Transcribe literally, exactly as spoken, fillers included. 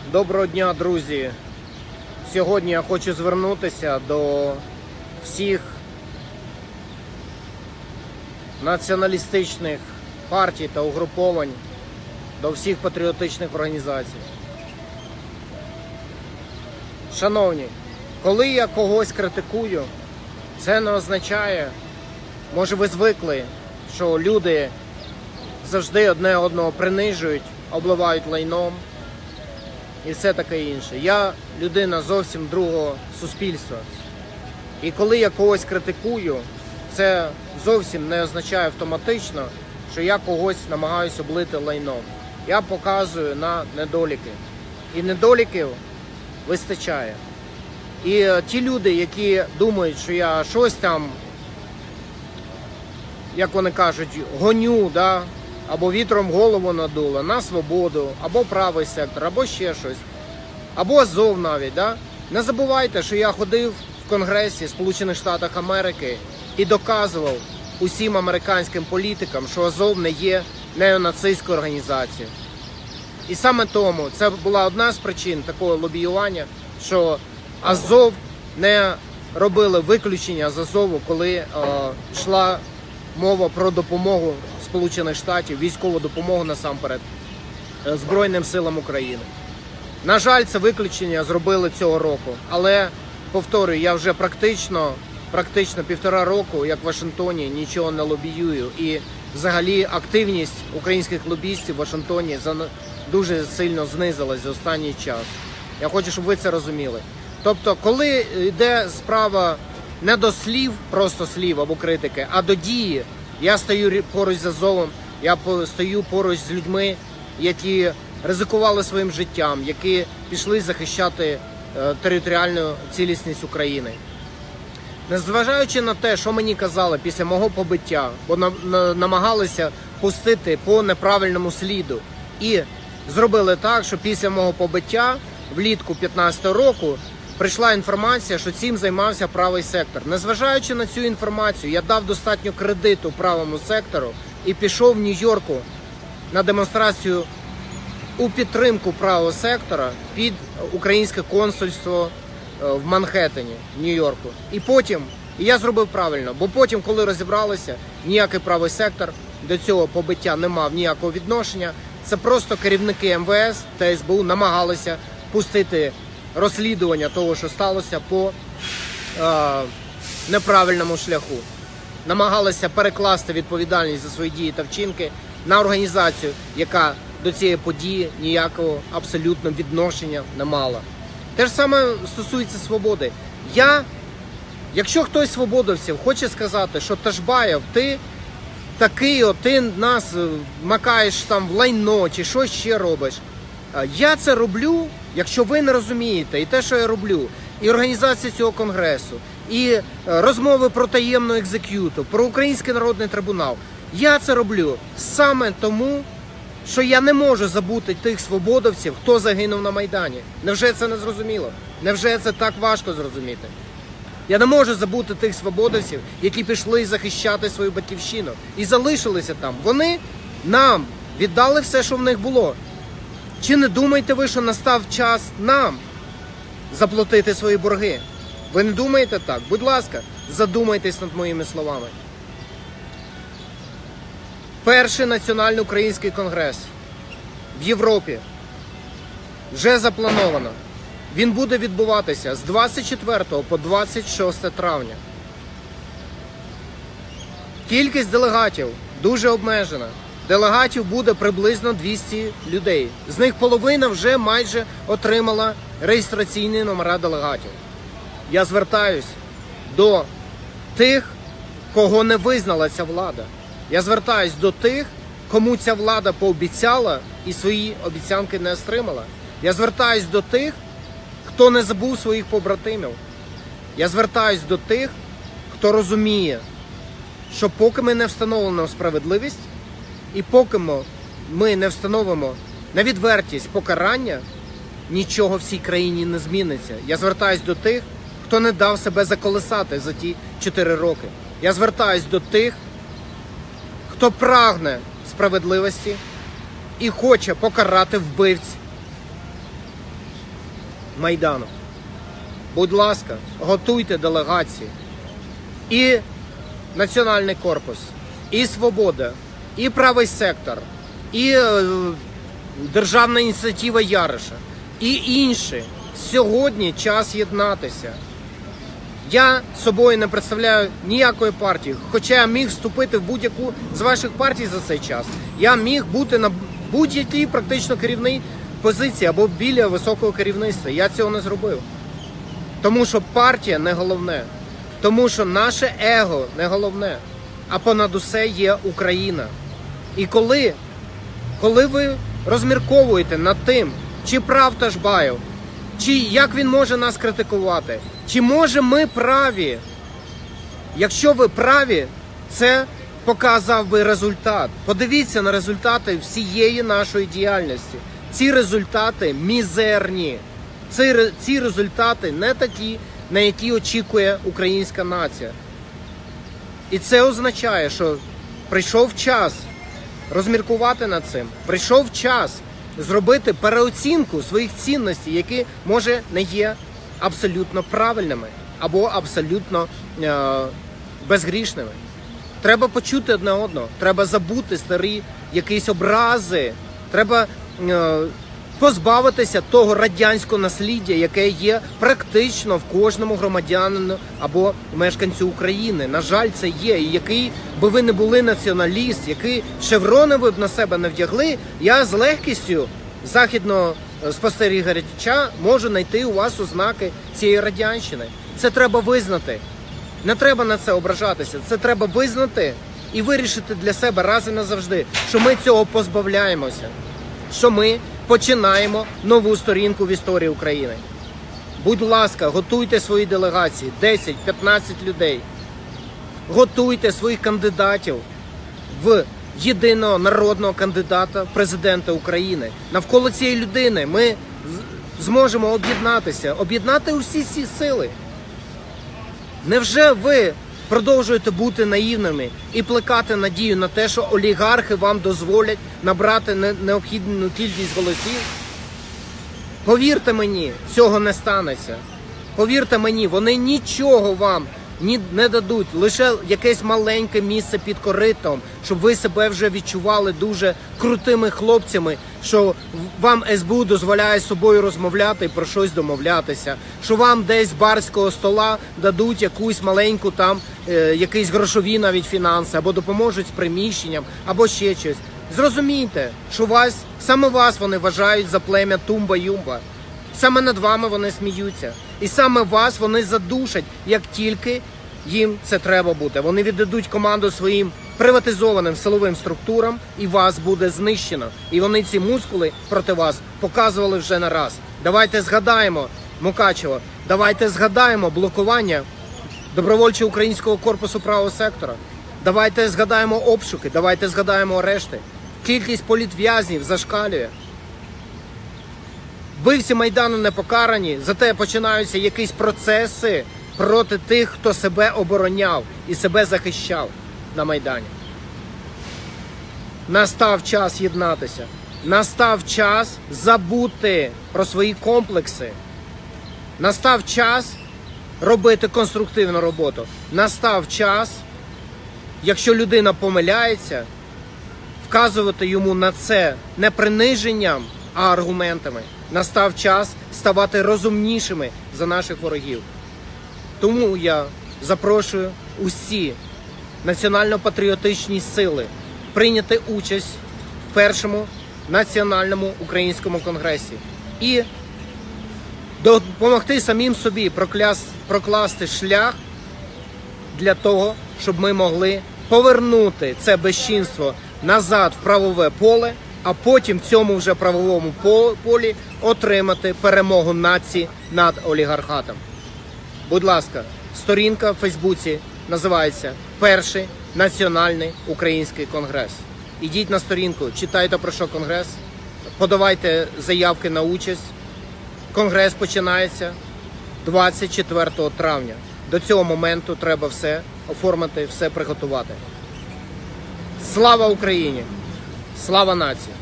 Доброго дня, друзі! Сьогодні я хочу звернутися до всіх націоналістичних партій та угруповань, до всіх патріотичних організацій. Шановні, коли я когось критикую, це не означає, може ви звикли, що люди завжди одне одного принижують, обливають лайном і все таке інше. Я людина зовсім другого суспільства. І коли я когось критикую, це зовсім не означає автоматично, що я когось намагаюся облити лайном. Я показую на недоліки. І недоліків вистачає. І ті люди, які думають, що я щось там, як вони кажуть, гоню, да? Або вітром голову надуло, на свободу, або правий сектор, або ще щось, або Азов навіть. Да? Не забувайте, що я ходив в Конгресі Сполучених Штатів Америки і доказував усім американським політикам, що Азов не є неонацистською організацією. І саме тому це була одна з причин такого лобіювання, що Азов не робили виключення з Азову, коли е, йшла мова про допомогу Сполучених Штатів, військову допомогу насамперед Збройним силам України. На жаль, це виключення зробили цього року, але, повторюю, я вже практично, практично півтора року, як в Вашингтоні, нічого не лобіюю. І взагалі активність українських лобістів в Вашингтоні дуже сильно знизилась за останній час. Я хочу, щоб ви це розуміли. Тобто, коли йде справа не до слів, просто слів або критики, а до дії, я стою поруч з Азовом, я стою поруч з людьми, які ризикували своїм життям, які пішли захищати е, територіальну цілісність України. Незважаючи на те, що мені казали після мого побиття, бо на, на, намагалися пустити по неправильному сліду, і зробили так, що після мого побиття влітку п'ятнадцятого року прийшла інформація, що цим займався правий сектор. Незважаючи на цю інформацію, я дав достатньо кредиту правому сектору і пішов в Нью-Йорку на демонстрацію у підтримку правого сектора під українське консульство в Манхеттені, в Нью-Йорку. І потім, і я зробив правильно, бо потім, коли розібралися, ніякий правий сектор до цього побиття не мав ніякого відношення. Це просто керівники ем ве ес та ес бе у намагалися пустити розслідування того, що сталося, по е, неправильному шляху. Намагалися перекласти відповідальність за свої дії та вчинки на організацію, яка до цієї події ніякого абсолютно відношення не мала. Те ж саме стосується свободи. Я, якщо хтось свободовців хоче сказати, що Ташбаєв, ти такий, о, ти нас макаєш там в лайно, чи що ще робиш. Я це роблю, якщо ви не розумієте, і те, що я роблю, і організація цього конгресу, і розмови про таємну екзекюту, про Український народний трибунал. Я це роблю саме тому, що я не можу забути тих свободовців, хто загинув на Майдані. Невже це не зрозуміло? Невже це так важко зрозуміти? Я не можу забути тих свободовців, які пішли захищати свою батьківщину і залишилися там. Вони нам віддали все, що в них було. Чи не думаєте ви, що настав час нам заплатити свої борги? Ви не думаєте так? Будь ласка, задумайтесь над моїми словами. Перший національний український конгрес в Європі вже заплановано. Він буде відбуватися з двадцять четвертого по двадцять шосте травня. Кількість делегатів дуже обмежена. Делегатів буде приблизно двісті людей. З них половина вже майже отримала реєстраційні номера делегатів. Я звертаюсь до тих, кого не визнала ця влада. Я звертаюсь до тих, кому ця влада пообіцяла і свої обіцянки не стримала. Я звертаюсь до тих, хто не забув своїх побратимів. Я звертаюсь до тих, хто розуміє, що поки ми не встановимо справедливість, і поки ми не встановимо на відвертість покарання, нічого в цій країні не зміниться. Я звертаюсь до тих, хто не дав себе заколисати за ті чотири роки. Я звертаюсь до тих, хто прагне справедливості і хоче покарати вбивць Майдану. Будь ласка, готуйте делегації. І Національний корпус, і Свобода, і Правий сектор, і е, Державна ініціатива Яриша, і інші. Сьогодні час єднатися. Я собою не представляю ніякої партії, хоча я міг вступити в будь-яку з ваших партій за цей час. Я міг бути на будь-якій практично керівній позиції або біля високого керівництва. Я цього не зробив. Тому що партія не головне. Тому що наше его не головне. А понад усе є Україна. І коли, коли ви розмірковуєте над тим, чи прав Ташбаєв, чи як він може нас критикувати, чи може ми праві, якщо ви праві, це показав би результат. Подивіться на результати всієї нашої діяльності. Ці результати мізерні. Ці, ці результати не такі, на які очікує українська нація. І це означає, що прийшов час розміркувати над цим. Прийшов час зробити переоцінку своїх цінностей, які, може, не є абсолютно правильними або абсолютно е- безгрішними. Треба почути одне одного, треба забути старі якісь образи, треба е- позбавитися того радянського насліддя, яке є практично в кожному громадянину або мешканцю України. На жаль, це є. І який би ви не були націоналіст, який шеврони ви б на себе не вдягли, я з легкістю західного спостерігача можу знайти у вас ознаки цієї радянщини. Це треба визнати. Не треба на це ображатися. Це треба визнати і вирішити для себе раз і назавжди, що ми цього позбавляємося. Що ми починаємо нову сторінку в історії України. Будь ласка, готуйте свої делегації, десять-п'ятнадцять людей. Готуйте своїх кандидатів в єдиного народного кандидата президента України. Навколо цієї людини ми зможемо об'єднатися, об'єднати усі ці сили. Невже ви продовжуєте бути наївними і плекати надію на те, що олігархи вам дозволять набрати необхідну кількість голосів? Повірте мені, цього не станеться. Повірте мені, вони нічого вам не дадуть, лише якесь маленьке місце під коритом, щоб ви себе вже відчували дуже крутими хлопцями, що вам ес бе у дозволяє з собою розмовляти і про щось домовлятися, що вам десь з барського стола дадуть якусь маленьку там, е, якісь грошові навіть фінанси, або допоможуть з приміщенням, або ще щось. Зрозумійте, що вас, саме вас вони вважають за плем'я Тумба-Юмба. Саме над вами вони сміються. І саме вас вони задушать, як тільки їм це треба буде. Вони віддадуть команду своїм приватизованим силовим структурам, і вас буде знищено. І вони ці мускули проти вас показували вже не раз. Давайте згадаємо, Мукачево, давайте згадаємо блокування добровольчого українського корпусу правого сектора. Давайте згадаємо обшуки, давайте згадаємо арешти. Кількість політв'язнів зашкалює. Вбивці Майдану не покарані, зате починаються якісь процеси проти тих, хто себе обороняв і себе захищав на Майдані. Настав час єднатися. Настав час забути про свої комплекси. Настав час робити конструктивну роботу. Настав час, якщо людина помиляється, вказувати йому на це не приниженням, а аргументами. Настав час ставати розумнішими за наших ворогів. Тому я запрошую усі національно-патріотичні сили прийняти участь в першому національному українському конгресі і допомогти самим собі прокласти шлях для того, щоб ми могли повернути це безчинство назад в правове поле, а потім в цьому вже правовому полі отримати перемогу нації над олігархатом. Будь ласка, сторінка в Фейсбуці називається «Перший національний український конгрес». Ідіть на сторінку, читайте про що конгрес, подавайте заявки на участь. Конгрес починається двадцять четвертого травня. До цього моменту треба все оформити, все приготувати. Слава Україні! Слава нації!